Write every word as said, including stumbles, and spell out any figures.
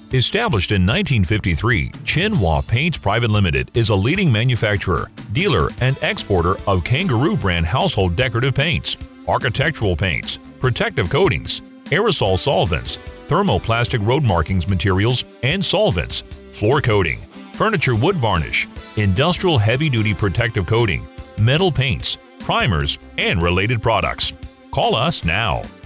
Established in nineteen fifty-three, Chinhua Paints Private Limited is a leading manufacturer, dealer, and exporter of KANGAROO Brand household decorative paints, architectural paints, protective coatings, aerosol solvents, thermoplastic road markings materials and solvents, floor coating, furniture wood varnish, industrial heavy-duty protective coating, metal paints, primers, and related products. Call us now.